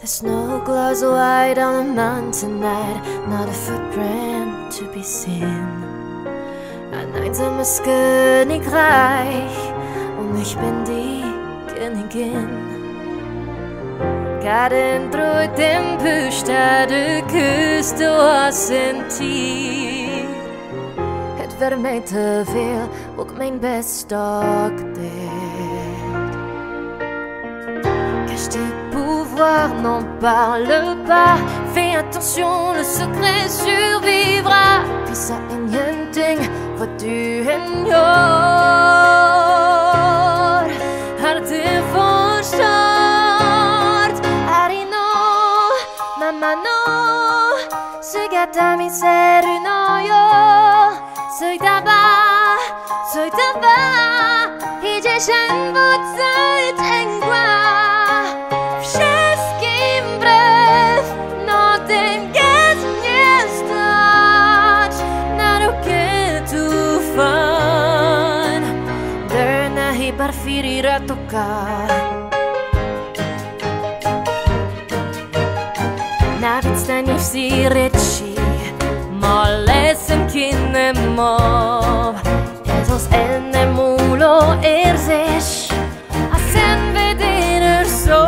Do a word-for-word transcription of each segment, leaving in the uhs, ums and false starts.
The snow glows white on the mountain tonight, not a footprint to be seen. Ein einsames Königreich und ich bin die Königin. Cada dentro o tempo está de que estou a sentir. Het werd mij te veel, ook mijn best stokte. Pouvoir n'en parle pas. Fais attention, le secret survivra. Vissa ingenting vad du än gör. Allt är förstört. Ari no, mamma no. Sugata mi seru no yo. Söjtaba, söjtaba. 이제 전부터 땡과. Partir a tocar. Nawet stanie si reči, male sem kinne mov. Esos enne mulo erzes, a sen veder så.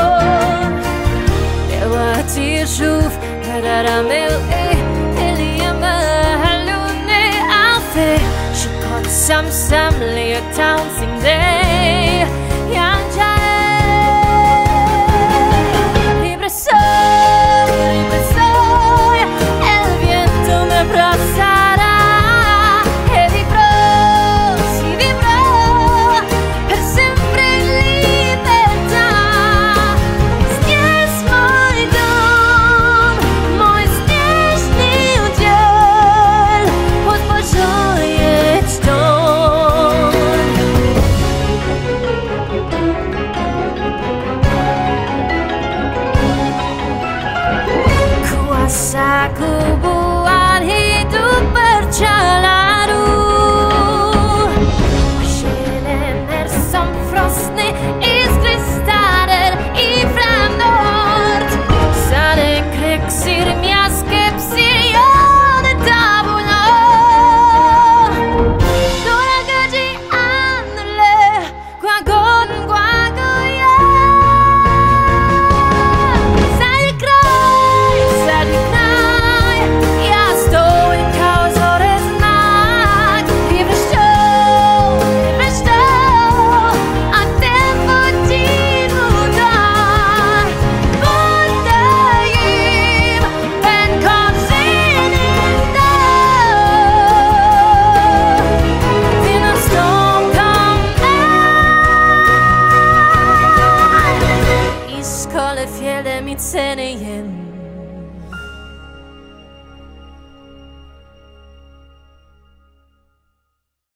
Det var till sjuf, där med Eliama halune alfe. Sam sam lea townsing day yang jai libre soy libre soy el viento me abrazará e vibró si vibró per sempre en libertad. Stjers moj dom, moj snježni udjel pod Božoje čtom. Aku buat hidup berjalan. Själen är som frostne iskristaller ifrån nord. Sade krexir mjaskepsir jag det dabulo. Dora gaji anle guagon guagoya. Sade kraj, sade kraj. Fjällde mitt sen igen.